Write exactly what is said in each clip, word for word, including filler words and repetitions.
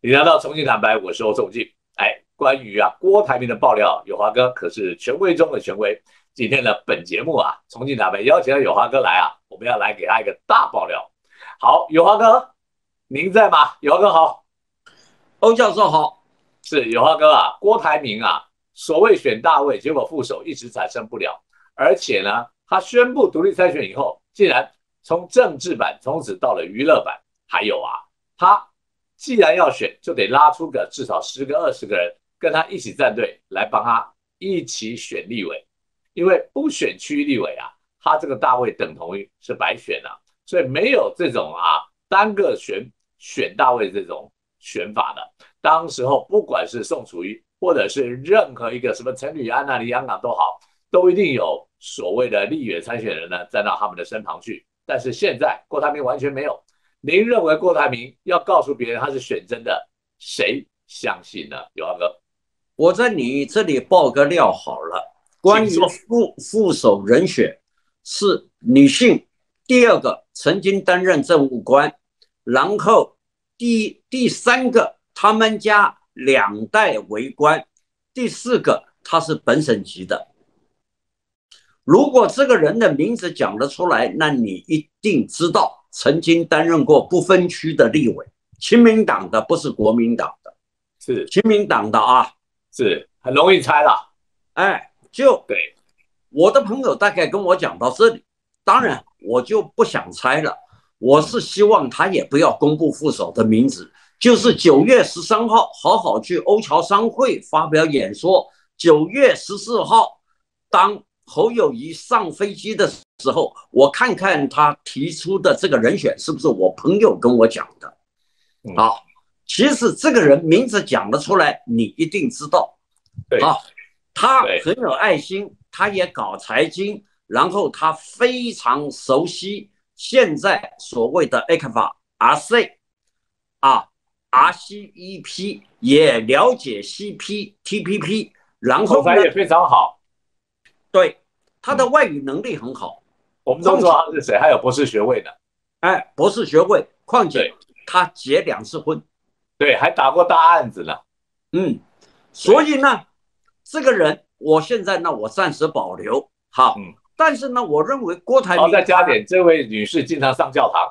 你拿到重庆坦白，我是欧仲敬。哎，关于啊郭台铭的爆料，友华哥可是权威中的权威。今天的本节目啊，重庆坦白邀请了友华哥来啊，我们要来给他一个大爆料。好，友华哥，您在吗？友华哥好。 欧教授好。 是友华哥啊，郭台铭啊，所谓选大位，结果副手一直产生不了，而且呢，他宣布独立参选以后，竟然从政治版从此到了娱乐版。还有啊，他既然要选，就得拉出个至少十个、二十个人跟他一起站队，来帮他一起选立委。因为不选区域立委啊，他这个大位等同于是白选啊，所以没有这种啊单个选选大位这种选法的。当时候不管是宋楚瑜，或者是任何一个什么陈履安啊、李洋港都好，都一定有所谓的立委参选人呢站到他们的身旁去。但是现在郭台铭完全没有。您认为郭台铭要告诉别人他是选真的，谁相信呢？友华哥， 我在你这里爆个料好了。关于副副手人选是女性，第二个曾经担任政务官，然后第第三个他们家两代为官，第四个他是本省籍的。如果这个人的名字讲得出来，那你一定知道曾经担任过不分区的立委，亲民党的，不是国民党的， 是亲民党的啊， 是很容易猜了。 哎，就对， 我的朋友大概跟我讲到这里，当然我就不想猜了。我是希望他也不要公布副手的名字，就是九月十三号好好去欧侨商会发表演说，九月十四号当侯友宜上飞机的时候，我看看他提出的这个人选是不是我朋友跟我讲的。好，其实这个人名字讲得出来，你一定知道。好，他很有爱心，他也搞财经，然后他非常熟悉现在所谓的 A 克法 R C 啊 R C E P， 也了解 C P T P P， 然后口才也非常好。 对，他的外语能力很好。 我们都知道他是谁，还有博士学位的。 哎，博士学位，况且他结两次婚， 对，还打过大案子呢。 嗯，所以呢，这个人我现在呢，我暂时保留。好，嗯，但是呢，我认为郭台铭， 好，再加点，这位女士经常上教堂，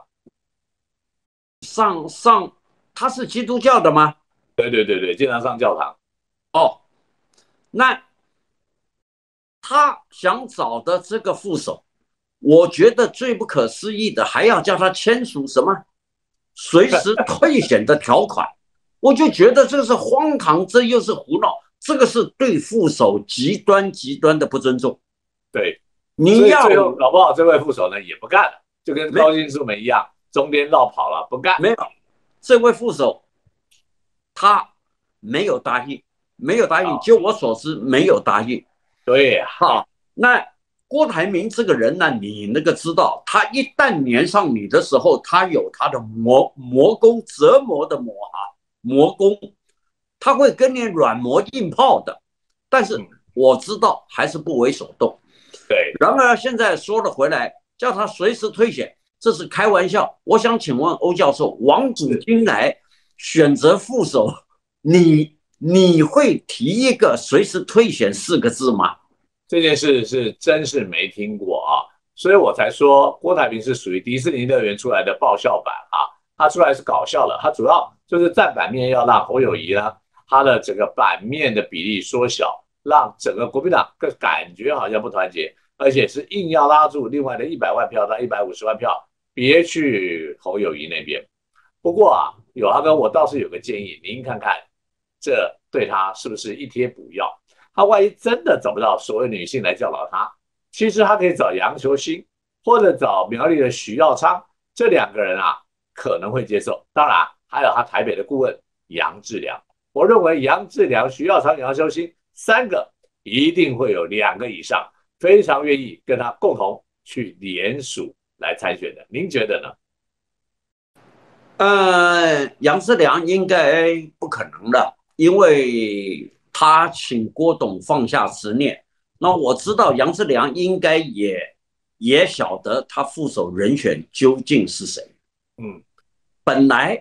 上上，她是基督教的吗？ 对对对对，经常上教堂。 哦，那他想找的这个副手，我觉得最不可思议的，还要叫他签署什么随时退选的条款，我就觉得这是荒唐，这又是胡闹，这个是对副手极端极端的不尊重。 对， 你要最后搞不好这位副手呢也不干了，就跟高金素梅一样，中间绕跑了，不干。 没有，这位副手他没有答应，没有答应，就我所知没有答应。 对， 好，那郭台铭这个人呢，你那个知道，他一旦粘上你的时候，他有他的磨磨工，折磨的磨啊，磨工，他会跟你软磨硬泡的。但是我知道还是不为所动。 对， 然而现在说了回来，叫他随时退选，这是开玩笑。我想请问欧教授，王古今来选择副手，你你会提一个随时退选四个字吗？ 这件事是真是没听过啊，所以我才说郭台铭是属于迪士尼乐园出来的爆笑版啊，他出来是搞笑的，他主要就是占版面要让侯友宜呢，他的整个版面的比例缩小，让整个国民党更感觉好像不团结，而且是硬要拉住另外的一百万票到一百五十万票，别去侯友宜那边。不过啊，友华哥，我倒是有个建议，您看看这对他是不是一贴补药？他万一真的找不到所谓女性来教导他，其实他可以找杨球兴或者找苗栗的许耀昌，这两个人啊可能会接受。当然还有他台北的顾问杨志良，我认为杨志良、许耀昌、杨球兴三个一定会有两个以上非常愿意跟他共同去联署来参选的。您觉得呢？ 呃，杨志良应该不可能的，因为他请郭董放下执念。那我知道杨志良应该也也晓得他副手人选究竟是谁。 嗯， 本来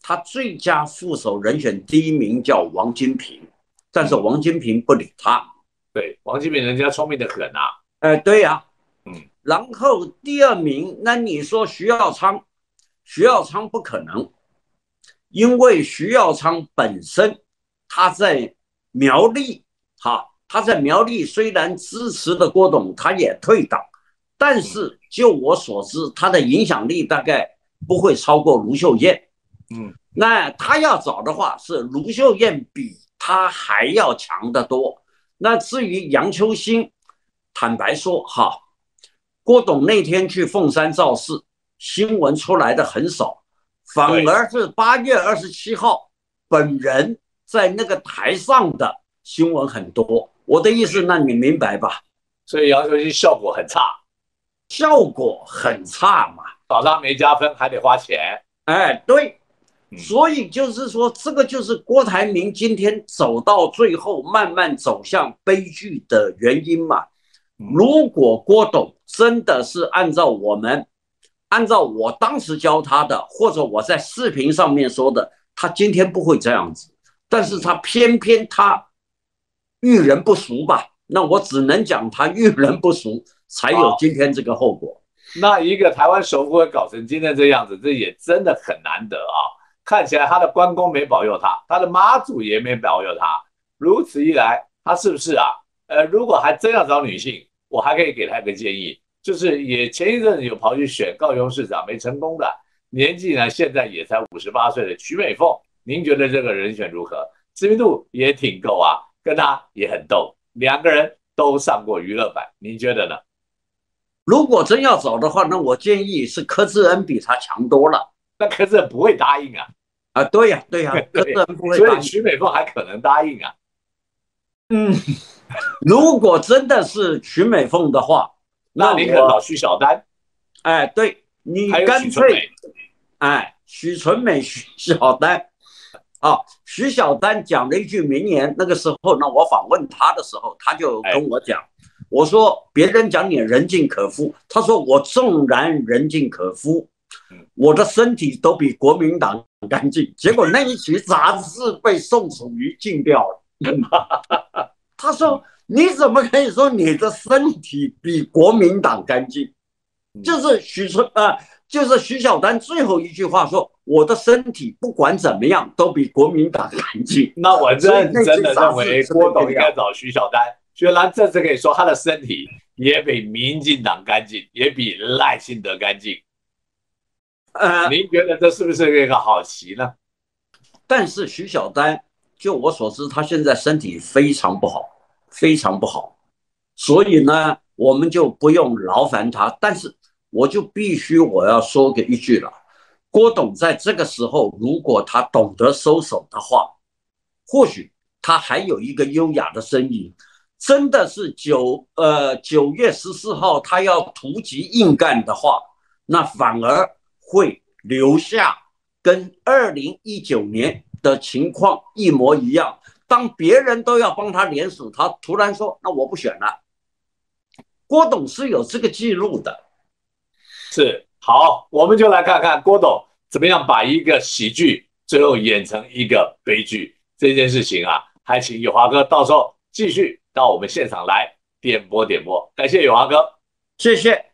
他最佳副手人选第一名叫王金平，但是王金平不理他。 对，王金平人家聪明的很啊。 哎，对呀、啊， 嗯， 然后第二名，那你说徐耀昌，徐耀昌不可能，因为徐耀昌本身他在苗栗，哈，他在苗栗虽然支持的郭董，他也退党，但是就我所知，他的影响力大概不会超过卢秀燕。 嗯， 那他要找的话，是卢秀燕比他还要强得多。那至于杨秋兴，坦白说哈，郭董那天去凤山造势，新闻出来的很少，反而是八月二十七号本人在那个台上的新闻很多。我的意思，那你明白吧？ 所以杨秋兴效果很差， 效果很差嘛， 找他没加分，还得花钱。 哎，对。所以就是说，这个就是郭台铭今天走到最后，慢慢走向悲剧的原因嘛。如果郭董真的是按照我们，按照我当时教他的，或者我在视频上面说的，他今天不会这样子。但是他偏偏他遇人不淑吧，那我只能讲他遇人不淑，才有今天这个后果。 那一个台湾首富会搞成今天这样子，这也真的很难得啊。看起来他的关公没保佑他，他的妈祖也没保佑他。如此一来，他是不是啊？呃，如果还真要找女性，我还可以给他一个建议，就是也前一阵子有跑去选高雄市长没成功的，年纪呢现在也才五十八岁的曲美凤，您觉得这个人选如何？知名度也挺够啊，跟他也很逗，两个人都上过娱乐版，您觉得呢？ 如果真要找的话，那我建议是柯志恩比他强多了。 那柯志恩不会答应啊！ 啊，对呀、啊，对呀、啊，柯志恩不会答应， 所以曲美凤还可能答应啊。 嗯，如果真的是曲美凤的话， 那你可找徐小丹。 哎，对你干脆，哎，许纯美、徐小丹，啊，徐小丹讲了一句名言，那个时候，那我访问他的时候，他就跟我讲。哎，我说别人讲你人尽可夫，他说我纵然人尽可夫，我的身体都比国民党干净。结果那一期杂志被宋楚瑜禁掉了。他说你怎么可以说你的身体比国民党干净？就是许春啊、呃，就是徐小丹最后一句话说，我的身体不管怎么样都比国民党干净。 那我真真的认为郭董应该找徐小丹。薛兰这次可以说他的身体也比民进党干净，也比赖清德干净。呃，您觉得这是不是一个好棋呢？ 但是徐小丹，就我所知，他现在身体非常不好，非常不好，所以呢，我们就不用劳烦他。但是我就必须我要说个一句了，郭董在这个时候，如果他懂得收手的话，或许他还有一个优雅的身影。真的是九呃九月十四号他要突击硬干的话，那反而会留下跟二零一九年的情况一模一样。当别人都要帮他联署，他突然说：“那我不选了。”郭董是有这个记录的。 是，好，我们就来看看郭董怎么样把一个喜剧最后演成一个悲剧这件事情啊，还请友华哥到时候继续到我们现场来点播点播，感谢友华哥， 谢谢。